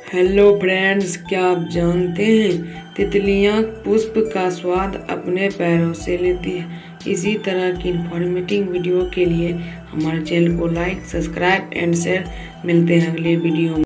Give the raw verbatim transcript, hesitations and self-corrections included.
Hello friends, क्या आप जानते हैं तितलियां पुष्प का स्वाद अपने पैरों से लेती है। इसी तरह की इन्फॉर्मेटिव वीडियो के लिए हमारे चैनल को लाइक, सब्सक्राइब एंड शेयर। मिलते हैं अगले वीडियो में।